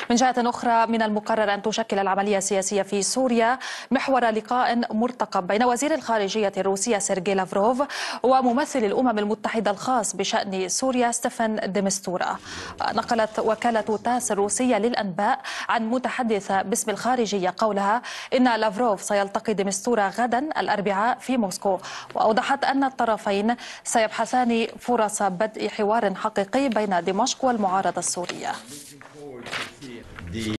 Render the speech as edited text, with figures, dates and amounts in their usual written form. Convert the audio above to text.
من جهة أخرى، من المقرر أن تشكل العملية السياسية في سوريا محور لقاء مرتقب بين وزير الخارجية الروسية سيرجي لافروف وممثل الأمم المتحدة الخاص بشأن سوريا ستيفان دي مستورا. نقلت وكالة تاس الروسية للأنباء عن متحدثة باسم الخارجية قولها إن لافروف سيلتقي دي مستورا غدا الأربعاء في موسكو، وأوضحت أن الطرفين سيبحثان فرص بدء حوار حقيقي بين دمشق والمعارضة السورية.